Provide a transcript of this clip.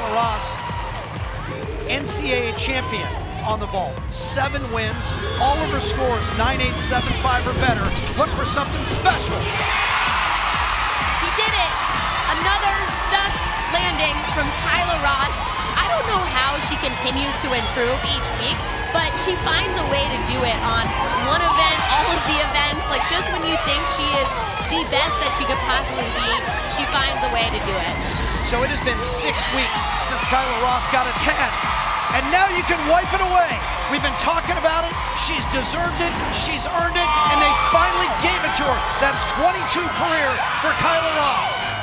Kyla Ross, NCAA champion on the vault. 7 wins, all of her scores 9.8, 7.5 or better. Look for something special. She did it. Another stuck landing from Kyla Ross. I don't know how she continues to improve each week, but she finds a way to do it on one event, all of the events. Like, just when you think she is the best that she could possibly be, she finds a way to do it. So it has been 6 weeks since Kyla Ross got a 10. And now you can wipe it away. We've been talking about it. She's deserved it. She's earned it. And they finally gave it to her. That's 22 career for Kyla Ross.